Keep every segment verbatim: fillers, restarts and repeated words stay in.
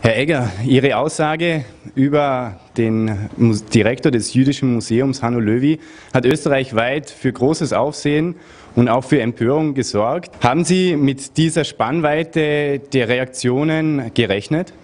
Herr Egger, Ihre Aussage über den Direktor des Jüdischen Museums, Hanno Löwy, hat österreichweit für großes Aufsehen und auch für Empörung gesorgt. Haben Sie mit dieser Spannweite der Reaktionen gerechnet?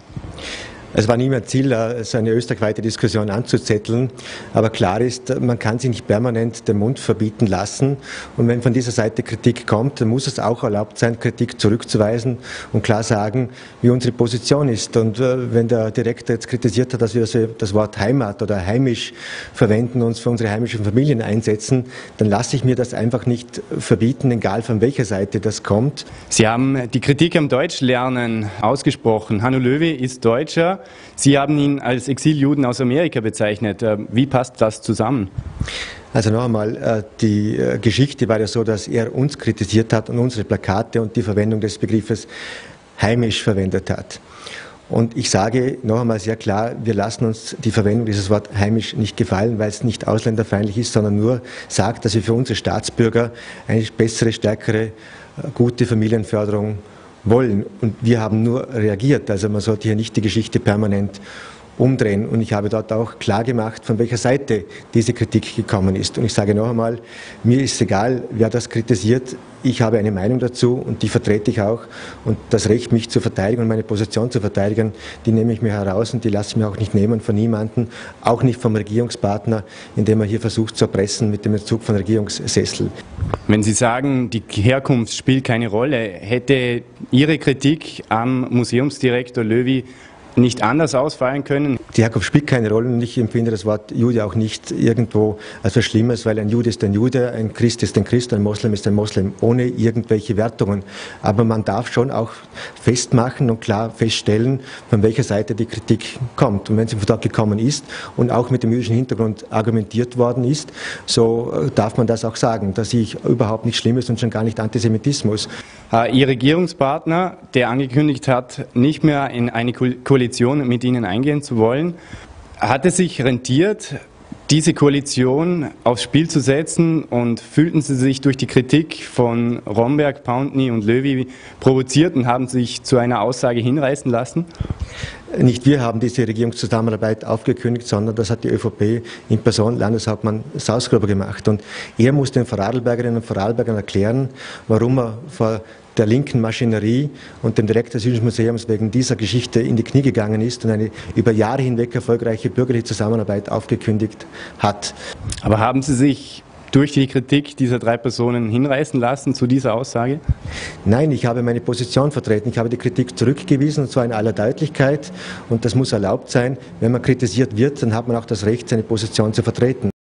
Es war nie mein Ziel, so eine österreichweite Diskussion anzuzetteln, aber klar ist, man kann sich nicht permanent den Mund verbieten lassen, und wenn von dieser Seite Kritik kommt, dann muss es auch erlaubt sein, Kritik zurückzuweisen und klar sagen, wie unsere Position ist. Und wenn der Direktor jetzt kritisiert hat, dass wir das Wort Heimat oder heimisch verwenden, uns für unsere heimischen Familien einsetzen, dann lasse ich mir das einfach nicht verbieten, egal von welcher Seite das kommt. Sie haben die Kritik am Deutschlernen ausgesprochen. Hanno Löwy ist Deutscher. Sie haben ihn als Exiljuden aus Amerika bezeichnet. Wie passt das zusammen? Also noch einmal, die Geschichte war ja so, dass er uns kritisiert hat und unsere Plakate und die Verwendung des Begriffes heimisch verwendet hat. Und ich sage noch einmal sehr klar, wir lassen uns die Verwendung dieses Wort heimisch nicht gefallen, weil es nicht ausländerfeindlich ist, sondern nur sagt, dass wir für unsere Staatsbürger eine bessere, stärkere, gute Familienförderung wollen. Und wir haben nur reagiert. Also man sollte hier nicht die Geschichte permanent umdrehen. Und ich habe dort auch klar gemacht, von welcher Seite diese Kritik gekommen ist. Und ich sage noch einmal, mir ist egal, wer das kritisiert. Ich habe eine Meinung dazu und die vertrete ich auch. Und das Recht, mich zu verteidigen und meine Position zu verteidigen, die nehme ich mir heraus und die lasse ich mir auch nicht nehmen von niemandem, auch nicht vom Regierungspartner, indem er hier versucht zu erpressen mit dem Entzug von Regierungssessel. Wenn Sie sagen, die Herkunft spielt keine Rolle, hätte Ihre Kritik am Museumsdirektor Löwy nicht anders ausfallen können? Die Herkunft spielt keine Rolle und ich empfinde das Wort Jude auch nicht irgendwo als was Schlimmes, weil ein Jude ist ein Jude, ein Christ ist ein Christ, ein Moslem ist ein Moslem, ohne irgendwelche Wertungen. Aber man darf schon auch festmachen und klar feststellen, von welcher Seite die Kritik kommt. Und wenn sie von dort gekommen ist und auch mit dem jüdischen Hintergrund argumentiert worden ist, so darf man das auch sagen. Da sehe ich überhaupt nichts Schlimmes und schon gar nicht Antisemitismus. Ihr Regierungspartner, der angekündigt hat, nicht mehr in eine Koalition mit Ihnen eingehen zu wollen, hat es sich rentiert, diese Koalition aufs Spiel zu setzen, und fühlten Sie sich durch die Kritik von Romberg, Pountney und Löwy provoziert und haben sich zu einer Aussage hinreißen lassen? Nicht wir haben diese Regierungszusammenarbeit aufgekündigt, sondern das hat die ÖVP in Person Landeshauptmann Sausgruber gemacht. Und er muss den Vorarlbergerinnen und Vorarlbergern erklären, warum er vor der linken Maschinerie und dem Direktor des Jüdischen Museums wegen dieser Geschichte in die Knie gegangen ist und eine über Jahre hinweg erfolgreiche bürgerliche Zusammenarbeit aufgekündigt hat. Aber haben Sie sich durch die Kritik dieser drei Personen hinreißen lassen zu dieser Aussage? Nein, ich habe meine Position vertreten. Ich habe die Kritik zurückgewiesen, und zwar in aller Deutlichkeit. Und das muss erlaubt sein. Wenn man kritisiert wird, dann hat man auch das Recht, seine Position zu vertreten.